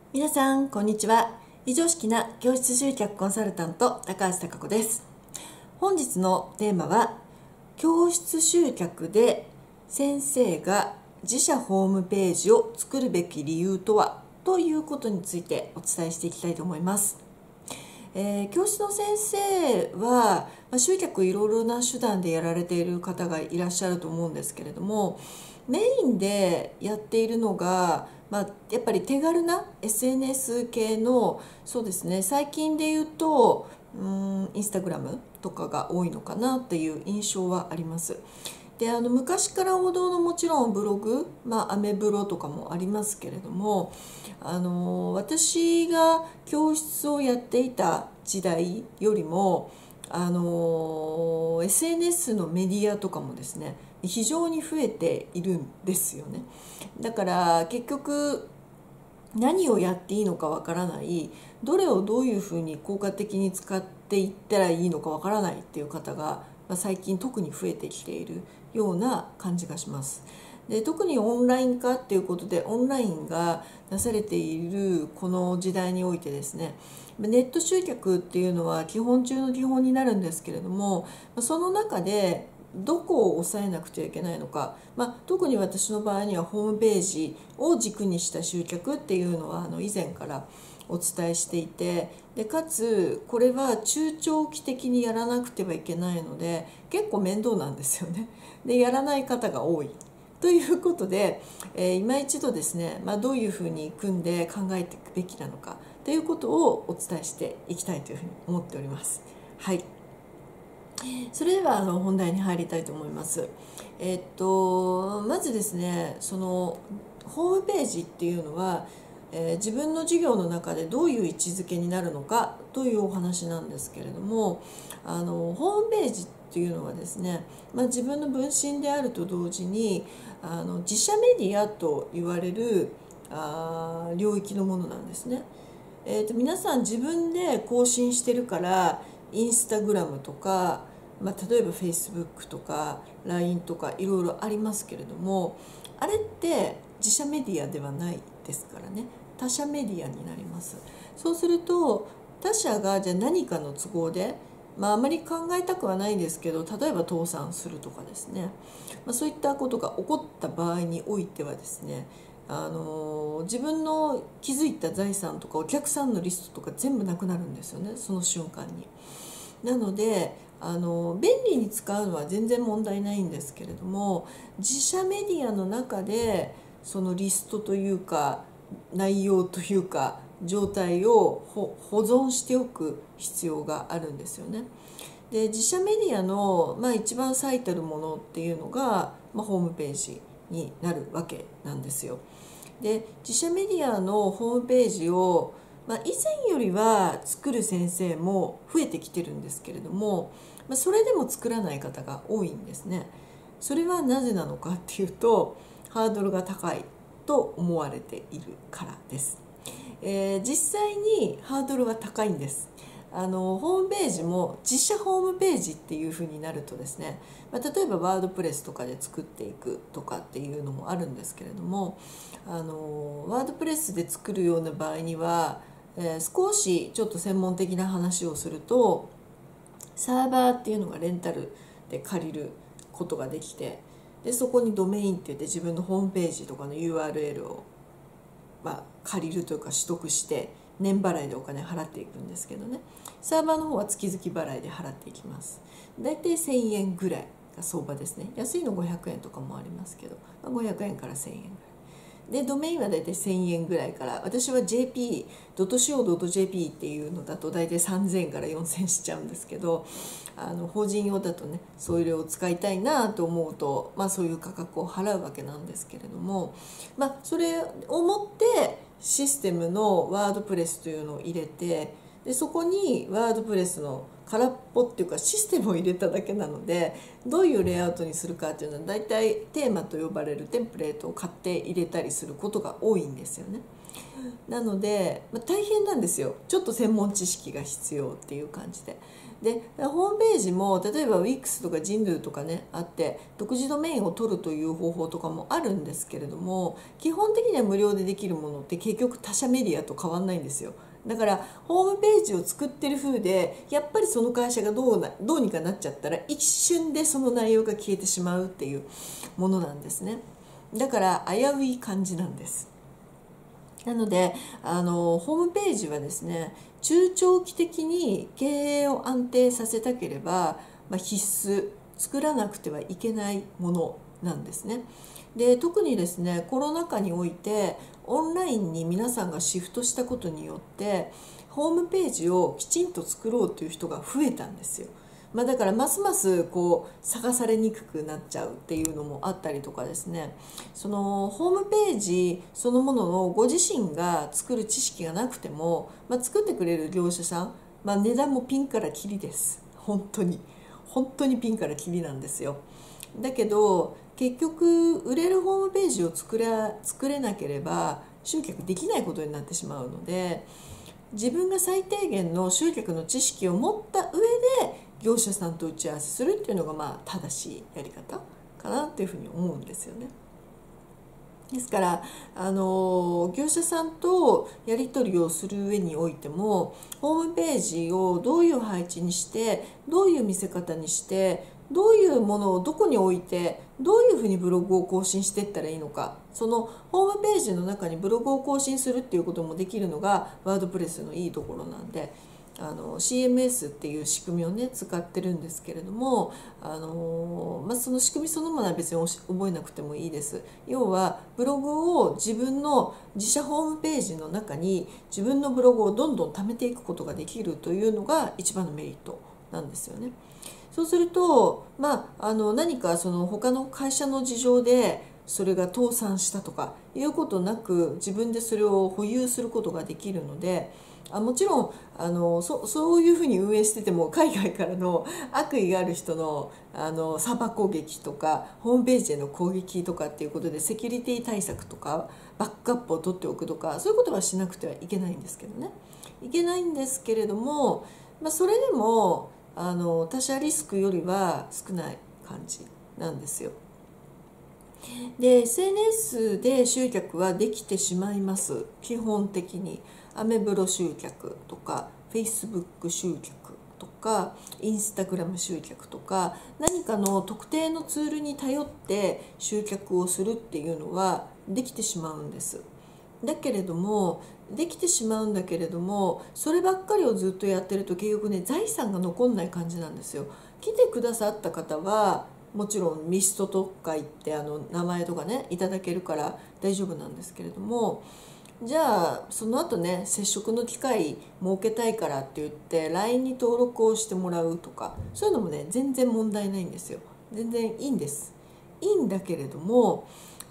皆さんこんにちは。非常識な教室集客コンサルタント高橋貴子です。本日のテーマは、教室集客で先生が自社ホームページを作るべき理由とは、ということについてお伝えしていきたいと思います。教室の先生は、集客いろいろな手段でやられている方がいらっしゃると思うんですけれども、メインでやっているのが、やっぱり手軽な SNS 系の、そうですね、最近で言うとインスタグラムとかが多いのかなっていう印象はあります。で、昔から王道のもちろんブログ、アメブロとかもありますけれども、私が教室をやっていた時代よりもSNS のメディアとかもですね、非常に増えているんですよね。だから結局何をやっていいのかわからない、どれをどういうふうに効果的に使っていったらいいのかわからないっていう方が、最近特に増えてきているような感じがします。で、特にオンライン化っていうことで、オンラインがなされているこの時代においてですね、ネット集客っていうのは基本中の基本になるんですけれども、その中でどこを抑えなくてはいけないのか、特に私の場合にはホームページを軸にした集客っていうのは以前からお伝えしていて、でかつこれは中長期的にやらなくてはいけないので結構面倒なんですよね。で、やらない方が多いということで、今一度ですね、どういうふうに組んで考えていくべきなのかということをお伝えしていきたいというふうに思っております。はい。それでは本題に入りたいと思います。まずですね、そのホームページっていうのは、自分の授業の中でどういう位置づけになるのかというお話なんですけれども、ホームページっていうのはですね、自分の分身であると同時に自社メディアと言われる領域のものなんですね。皆さん自分で更新してるからインスタグラムとか、例えばフェイスブックとか LINE とかいろいろありますけれども、あれって自社メディアではないですからね、他社メディアになります。そうすると他社がじゃあ何かの都合で、あまり考えたくはないんですけど、例えば倒産するとかですね、そういったことが起こった場合においてはですね、自分の築いた財産とかお客さんのリストとか全部なくなるんですよね、その瞬間に。なので便利に使うのは全然問題ないんですけれども、自社メディアの中でそのリストというか内容というか状態を保存しておく必要があるんですよね。で、自社メディアの、一番最たるものっていうのが、ホームページになるわけなんですよ。で、自社メディアのホームページを、以前よりは作る先生も増えてきてるんですけれども、それでも作らない方が多いんですね。それはなぜなのかっていうと、ハードルが高いと思われているからです。実際にハードルは高いんです。ホームページも自社ホームページっていう風になるとですね、例えばワードプレスとかで作っていくとかっていうのもあるんですけれども、ワードプレスで作るような場合には、少しちょっと専門的な話をすると、サーバーっていうのがレンタルで借りることができて、でそこにドメインって言って自分のホームページとかの URL を、借りるというか取得して年払いでお金払っていくんですけどね、サーバーの方は月々払いで払っていきます。だいたい1000円ぐらいが相場ですね。安いの500円とかもありますけど、500円から1000円ぐらいで、ドメインはだいたい1000円ぐらいから、私は jp.co.jp っていうのだとだいたい3000円から4000円しちゃうんですけど、法人用だとね、それを使いたいなと思うと、そういう価格を払うわけなんですけれども、それをもってシステムのワードプレスというのを入れて、でそこにワードプレスの空っぽっていうかシステムを入れただけなので、どういうレイアウトにするかっていうのは大体テーマと呼ばれるテンプレートを買って入れたりすることが多いんですよね。 なので、大変なんですよ。ちょっと専門知識が必要っていう感じで。でホームページも例えば Wix とか Jindu とかねあって、独自ドメインを取るという方法とかもあるんですけれども、基本的には無料でできるものって結局他社メディアと変わんないんですよ。だからホームページを作ってる風でやっぱりその会社がどうにかなっちゃったら一瞬でその内容が消えてしまうっていうものなんですね。だから危うい感じなんです。なのでホームページはですね、中長期的に経営を安定させたければ、必須、作らなくてはいけないものなんですね。で特にですね、コロナ禍においてオンラインに皆さんがシフトしたことによってホームページをきちんと作ろうという人が増えたんですよ。だからますます探されにくくなっちゃうっていうのもあったりとかですね、そのホームページそのもののご自身が作る知識がなくても、作ってくれる業者さん、値段もピンからキリです。本当にピンからキリなんですよ。だけど結局売れるホームページを作れなければ集客できないことになってしまうので、自分が最低限の集客の知識を持った上で業者さんと打ち合わせするっていうのが正しいやり方かなっていうふうに思うんですよね。ですから業者さんとやり取りをする上においても、ホームページをどういう配置にして、どういう見せ方にして、どういうものをどこに置いて、どういうふうにブログを更新していったらいいのか、そのホームページの中にブログを更新するっていうこともできるのがワードプレスのいいところなんで、CMS っていう仕組みをね使ってるんですけれども、その仕組みそのものは別に覚えなくてもいいです。要はブログを自分の自社ホームページの中に自分のブログをどんどん貯めていくことができるというのが一番のメリットなんですよね。そうすると、何かその他の会社の事情でそれが倒産したとかいうことなく、自分でそれを保有することができるので、もちろんそういうふうに運営してても、海外からの悪意がある人のサーバー攻撃とかホームページへの攻撃とかっていうことでセキュリティ対策とかバックアップを取っておくとか、そういうことはしなくてはいけないんですけどね。いけないんですけれども、それでも他社リスクよりは少ない感じなんですよ。で SNS で集客はできてしまいます。基本的にアメブロ集客とか Facebook 集客とか Instagram 集客とか、何かの特定のツールに頼って集客をするっていうのはできてしまうんです。だけれどもできてしまうんだけれども、そればっかりをずっとやってると結局ね、財産が残んない感じなんですよ。来てくださった方はもちろんミストとか言って名前とかねいただけるから大丈夫なんですけれども、じゃあその後ね、接触の機会設けたいからって言って LINE に登録をしてもらうとか、そういうのもね全然問題ないんですよ。全然いいんです。いいんだけれども、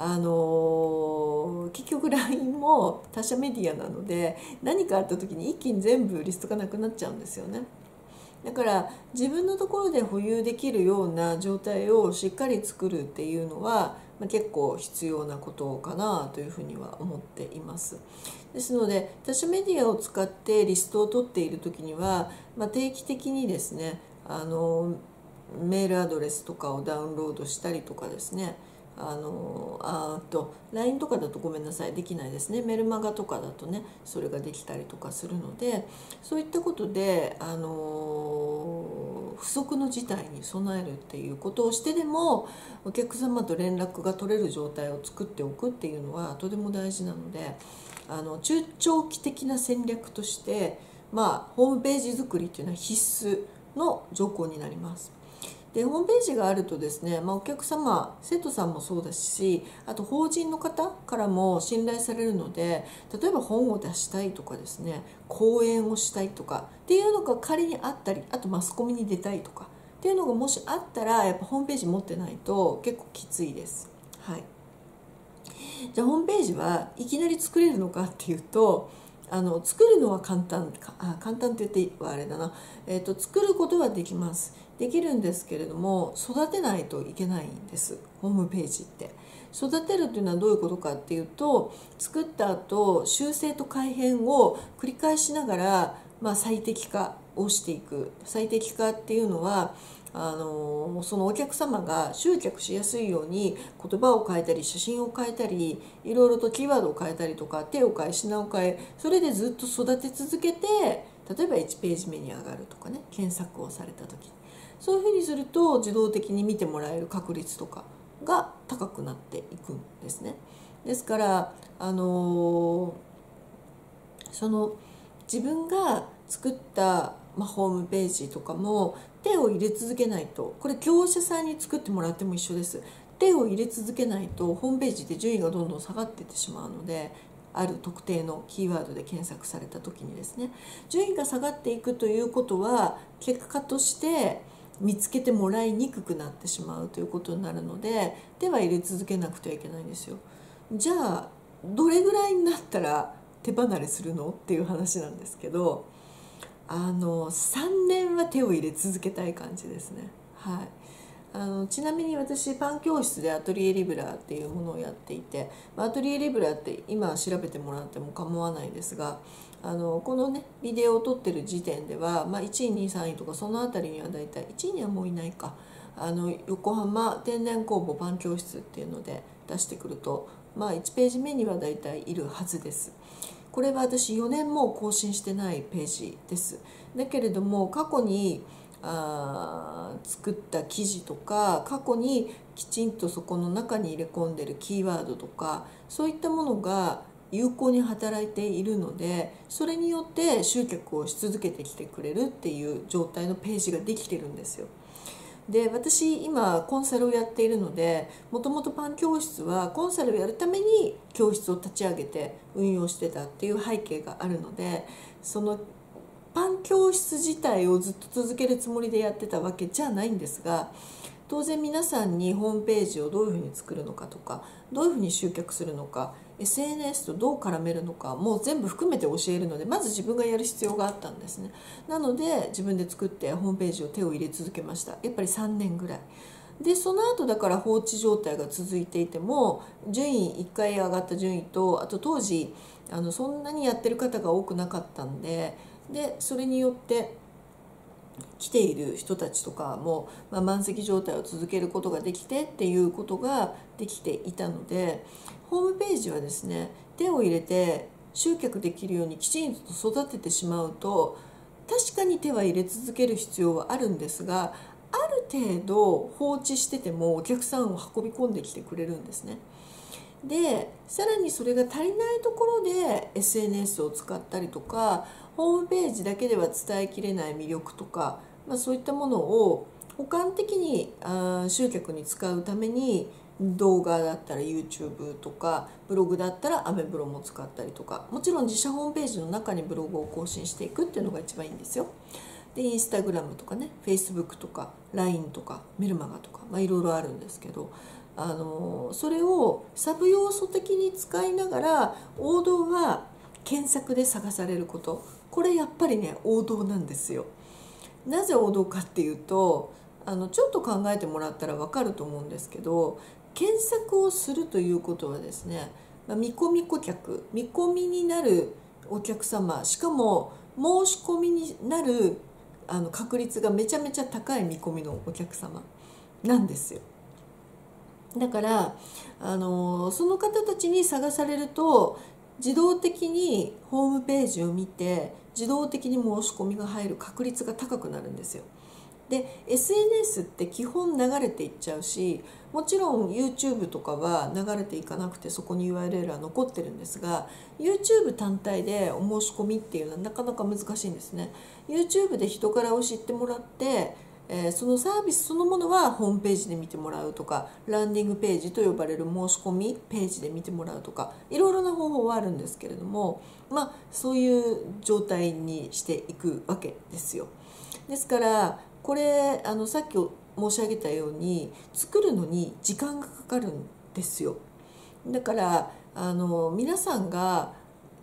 結局 LINE も他社メディアなので、何かあった時に一気に全部リストがなくなっちゃうんですよね。だから自分のところで保有できるような状態をしっかり作るっていうのは、結構必要なことかなというふうには思っています。ですので他社メディアを使ってリストを取っている時には、定期的にですねメールアドレスとかをダウンロードしたりとかですね、LINE とかだとごめんなさいできないですね。メルマガとかだとねそれができたりとかするので、そういったことで不測の事態に備えるっていうことをしてでもお客様と連絡が取れる状態を作っておくっていうのはとても大事なので、中長期的な戦略としてホームページ作りっていうのは必須の条項になります。でホームページがあるとですね、お客様生徒さんもそうですし、あと法人の方からも信頼されるので、例えば本を出したいとかですね、講演をしたいとかっていうのが仮にあったり、あとマスコミに出たいとかっていうのがもしあったら、やっぱホームページ持ってないと結構きついです。はい。じゃあホームページはいきなり作れるのかっていうと、作るのは簡単って言ってはあれだな、作ることはできます。できるんですけれども、育てないといけないんです、ホームページって。 育てるっていうのはどういうことかっていうと、作った後修正と改変を繰り返しながら、最適化をしていく。最適化っていうのはそのお客様が集客しやすいように言葉を変えたり写真を変えたりいろいろとキーワードを変えたりとか手を変え品を変え、それでずっと育て続けて、例えば1ページ目に上がるとかね、検索をされた時にそういうふうにすると自動的に見てもらえる確率とかが高くなっていくんですね。ですからその自分が作った、ホームページとかも手を入れ続けないと、これ業者さんに作ってもらっても一緒です。手を入れ続けないとホームページで順位がどんどん下がっていってしまうので、ある特定のキーワードで検索された時にですね、順位が下がっていくということは結果として見つけてもらいにくくなってしまうということになるので、手は入れ続けなくてはいけないんですよ。じゃあどれぐらいになったら手離れするのっていう話なんですけど、3年は手を入れ続けたい感じですね。はい、ちなみに私パン教室でアトリエリブラっていうものをやっていて、アトリエリブラって今調べてもらっても構わないですが、このねビデオを撮ってる時点では、1位2位3位とかその辺りにはだいたい1位にはもういないか、横浜天然工房パン教室っていうので出してくると、1ページ目にはだいたいいるはずです。これは私4年も更新してないページです。だけれども過去に作った記事とか、過去にきちんとそこの中に入れ込んでるキーワードとか、そういったものが有効に働いているので、それによって集客をし続けてきてくれるっていう状態のページができてるんですよ。で、私今コンサルをやっているので、もともとパン教室はコンサルをやるために教室を立ち上げて運用してたっていう背景があるので、そのパン教室自体をずっと続けるつもりでやってたわけじゃないんですが、当然皆さんにホームページをどういうふうに作るのかとか、どういうふうに集客するのか、 SNS とどう絡めるのかもう全部含めて教えるので、まず自分がやる必要があったんですね。なので自分で作ってホームページを手を入れ続けました。やっぱり3年ぐらいで、その後だから放置状態が続いていても、順位1回上がった順位と、あと当時そんなにやってる方が多くなかったんで、それによって来ている人たちとかも、満席状態を続けることができてっていうことができていたので、ホームページはですね、手を入れて集客できるようにきちんと育ててしまうと、確かに手は入れ続ける必要はあるんですが、ある程度放置しててもお客さんを運び込んできてくれるんですね。でさらにそれが足りないところで SNS を使ったりとか、ホームページだけでは伝えきれない魅力とか、そういったものを補完的に集客に使うために、動画だったら YouTube とか、ブログだったらアメブロも使ったりとか、もちろん自社ホームページの中にブログを更新していくっていうのが一番いいんですよ。でインスタグラムとかね、フェイスブックとか LINE とかメルマガとか、いろいろあるんですけど、それをサブ要素的に使いながら、王道は検索で探されること、これやっぱりね王道なんですよ。なぜ王道かっていうと、ちょっと考えてもらったら分かると思うんですけど、検索をするということはですね、見込み顧客、見込みになるお客様、しかも申し込みになる確率がめちゃめちゃ高い見込みのお客様なんですよ。だからその方たちに探されると、自動的にホームページを見て自動的に申し込みが入る確率が高くなるんですよ。で SNS って基本流れていっちゃうし、もちろん YouTube とかは流れていかなくてそこに URL は残ってるんですが、 YouTube 単体でお申し込みっていうのはなかなか難しいんですね。 YouTube で人からを知ってもらって、そのサービスそのものはホームページで見てもらうとか、ランディングページと呼ばれる申し込みページで見てもらうとか、いろいろな方法はあるんですけれども、そういう状態にしていくわけですよ。ですからこれさっき申し上げたように作るのに時間がかかるんですよ。だから皆さんが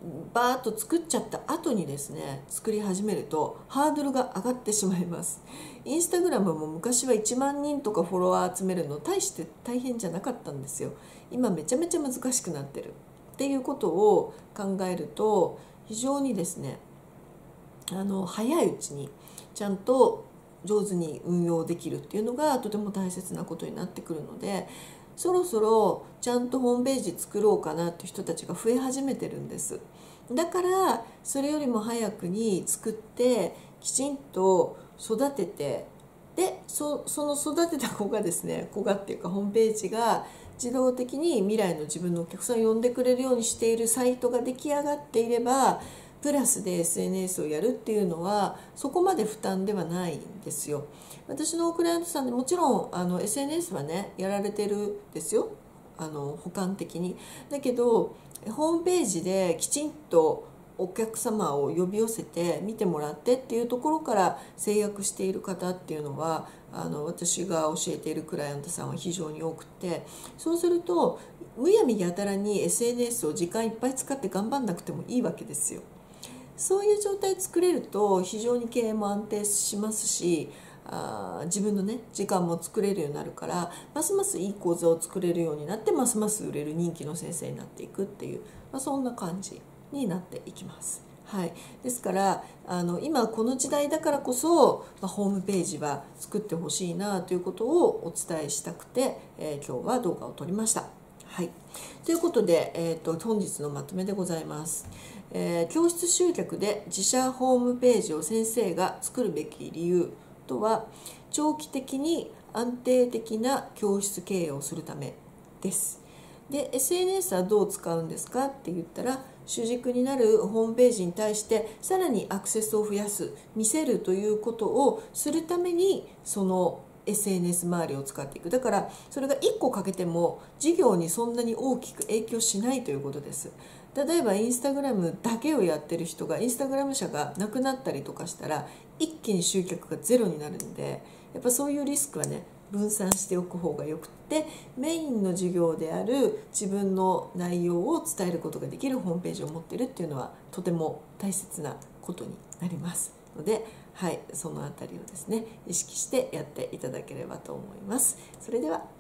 バーッと作っちゃった後にですね作り始めるとハードルが上がってしまいます。インスタグラムも昔は1万人とかフォロワー集めるの大して大変じゃなかったんですよ。今めちゃめちゃ難しくなってるっていうことを考えると、非常にですね早いうちにちゃんと上手に運用できるっていうのがとても大切なことになってくるので、そろそろちゃんとホームページ作ろうかなっていう人たちが増え始めてるんです。だからそれよりも早くに作ってきちんと育てて、でその育てた子がですね、子がっていうかホームページが自動的に未来の自分のお客さんを呼んでくれるようにしているサイトが出来上がっていれば、プラスで SNS をやるっていうのはそこまで負担ではないんですよ。私のクライアントさんでもちろんSNS はねやられてるんですよ、補完的に。だけどホームページできちんとお客様を呼び寄せて見てもらってっていうところから制約している方っていうのは私が教えているクライアントさんは非常に多くて、そうするとむやみやたらに SNS を時間いっぱい使って頑張んなくてもいいわけですよ。そういう状態作れると非常に経営も安定しますし、自分のね時間も作れるようになるから、ますますいい講座を作れるようになって、ますます売れる人気の先生になっていくっていう、そんな感じになっていきます。はい、ですから今この時代だからこそ、ホームページは作ってほしいなということをお伝えしたくて、今日は動画を撮りました。はい、ということで、本日のまとめでございます。教室集客で自社ホームページを先生が作るべき理由とは、長期的に安定的な教室経営をするためです。で SNS はどう使うんですかって言ったら、主軸になるホームページに対してさらにアクセスを増やす、見せるということをするためにその SNS 周りを使っていく。だからそれが1個かけても事業にそんなに大きく影響しないということです。例えばインスタグラムだけをやってる人がインスタグラム社がなくなったりとかしたら一気に集客がゼロになるんで、やっぱそういうリスクはね分散しておく方がよくって、メインの授業である自分の内容を伝えることができるホームページを持っているっていうのはとても大切なことになりますので、はい、そのあたりをですね意識してやっていただければと思います。それでは